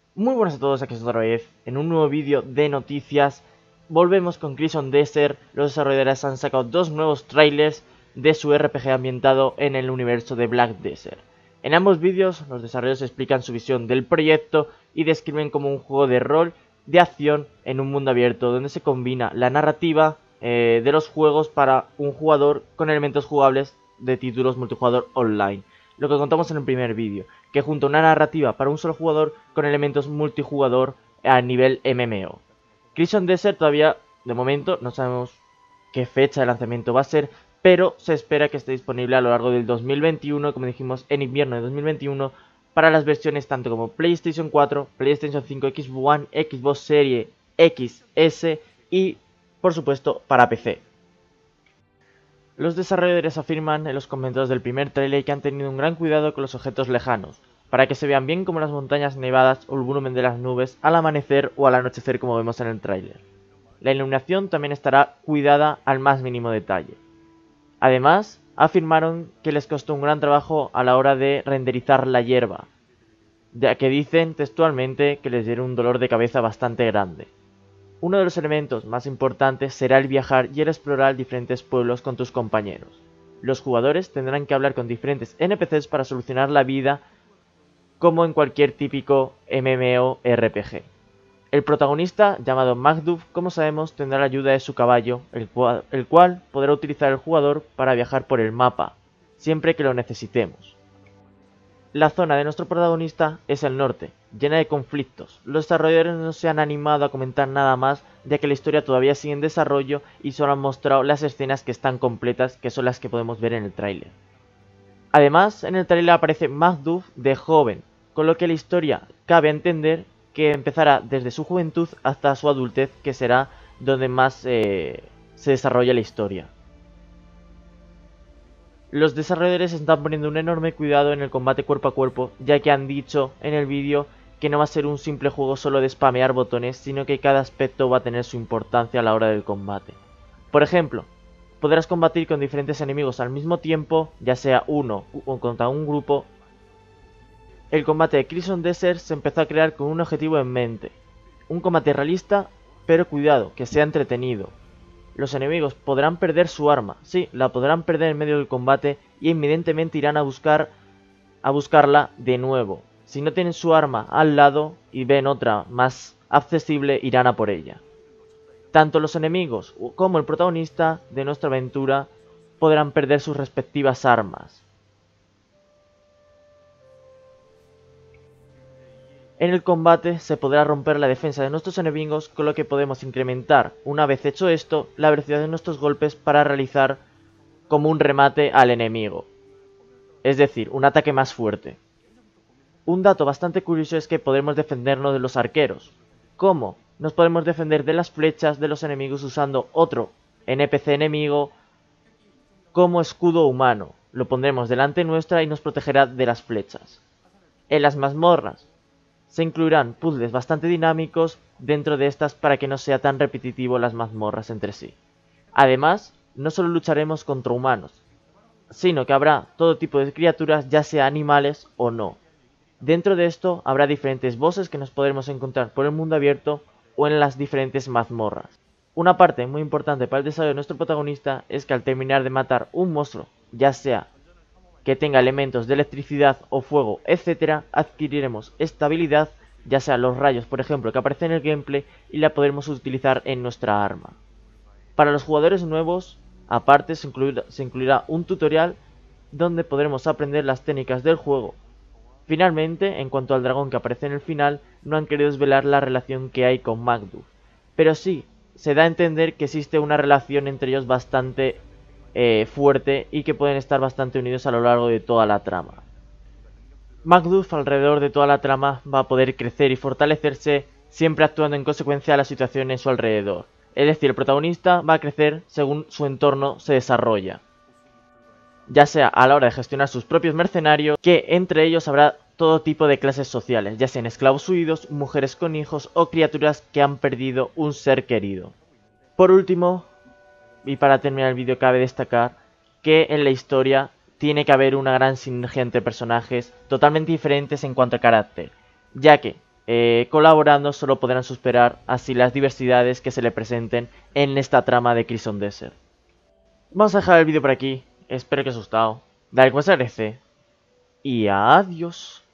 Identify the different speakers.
Speaker 1: Muy buenas a todos, aquí estoy otra vez en un nuevo vídeo de noticias. Volvemos con Crimson Desert. Los desarrolladores han sacado dos nuevos trailers de su RPG ambientado en el universo de Black Desert. En ambos vídeos los desarrolladores explican su visión del proyecto y describen como un juego de rol de acción en un mundo abierto donde se combina la narrativa de los juegos para un jugador con elementos jugables de títulos multijugador online. Lo que contamos en el primer vídeo, que junta una narrativa para un solo jugador con elementos multijugador a nivel MMO. Crimson Desert todavía, de momento, no sabemos qué fecha de lanzamiento va a ser, pero se espera que esté disponible a lo largo del 2021, como dijimos, en invierno de 2021, para las versiones tanto como PlayStation 4, PlayStation 5, Xbox One, Xbox Series XS y, por supuesto, para PC. Los desarrolladores afirman en los comentarios del primer trailer que han tenido un gran cuidado con los objetos lejanos, para que se vean bien como las montañas nevadas o el volumen de las nubes al amanecer o al anochecer como vemos en el tráiler. La iluminación también estará cuidada al más mínimo detalle. Además, afirmaron que les costó un gran trabajo a la hora de renderizar la hierba, ya que dicen textualmente que les dieron un dolor de cabeza bastante grande. Uno de los elementos más importantes será el viajar y el explorar diferentes pueblos con tus compañeros. Los jugadores tendrán que hablar con diferentes NPCs para solucionar la vida como en cualquier típico MMORPG. El protagonista, llamado Macduff, como sabemos, tendrá la ayuda de su caballo, el cual podrá utilizar el jugador para viajar por el mapa, siempre que lo necesitemos. La zona de nuestro protagonista es el norte, llena de conflictos. Los desarrolladores no se han animado a comentar nada más, ya que la historia todavía sigue en desarrollo y solo han mostrado las escenas que están completas, que son las que podemos ver en el tráiler. Además, en el tráiler aparece Macduff de joven, con lo que la historia cabe entender que empezará desde su juventud hasta su adultez, que será donde más se desarrolla la historia. Los desarrolladores están poniendo un enorme cuidado en el combate cuerpo a cuerpo, ya que han dicho en el vídeo que no va a ser un simple juego solo de spamear botones, sino que cada aspecto va a tener su importancia a la hora del combate. Por ejemplo, podrás combatir con diferentes enemigos al mismo tiempo, ya sea uno o contra un grupo. El combate de Crimson Desert se empezó a crear con un objetivo en mente, un combate realista, pero cuidado, que sea entretenido. Los enemigos podrán perder su arma, sí, la podrán perder en medio del combate y inmediatamente irán a buscarla de nuevo. Si no tienen su arma al lado y ven otra más accesible, irán a por ella. Tanto los enemigos como el protagonista de nuestra aventura podrán perder sus respectivas armas. En el combate se podrá romper la defensa de nuestros enemigos, con lo que podemos incrementar, una vez hecho esto, la velocidad de nuestros golpes para realizar como un remate al enemigo. Es decir, un ataque más fuerte. Un dato bastante curioso es que podremos defendernos de los arqueros. ¿Cómo? Nos podemos defender de las flechas de los enemigos usando otro NPC enemigo como escudo humano. Lo pondremos delante nuestra y nos protegerá de las flechas. En las mazmorras se incluirán puzzles bastante dinámicos dentro de estas para que no sea tan repetitivo las mazmorras entre sí. Además, no solo lucharemos contra humanos, sino que habrá todo tipo de criaturas, ya sea animales o no. Dentro de esto habrá diferentes bosses que nos podremos encontrar por el mundo abierto o en las diferentes mazmorras. Una parte muy importante para el desarrollo de nuestro protagonista es que al terminar de matar un monstruo, ya sea que tenga elementos de electricidad o fuego, etc., adquiriremos esta habilidad, ya sea los rayos, por ejemplo, que aparecen en el gameplay, y la podremos utilizar en nuestra arma. Para los jugadores nuevos, aparte se incluirá un tutorial donde podremos aprender las técnicas del juego. Finalmente, en cuanto al dragón que aparece en el final, no han querido desvelar la relación que hay con Macduff, pero sí se da a entender que existe una relación entre ellos bastante fuerte y que pueden estar bastante unidos a lo largo de toda la trama. Macduff alrededor de toda la trama va a poder crecer y fortalecerse, siempre actuando en consecuencia a la situación en su alrededor. Es decir, el protagonista va a crecer según su entorno se desarrolla, ya sea a la hora de gestionar sus propios mercenarios, que entre ellos habrá todo tipo de clases sociales, ya sean esclavos huidos, mujeres con hijos o criaturas que han perdido un ser querido. Por último, y para terminar el vídeo, cabe destacar que en la historia tiene que haber una gran sinergia entre personajes totalmente diferentes en cuanto a carácter, ya que colaborando solo podrán superar así las diversidades que se le presenten en esta trama de Crimson Desert. Vamos a dejar el vídeo por aquí, espero que os haya gustado, dale like, se agradece y adiós.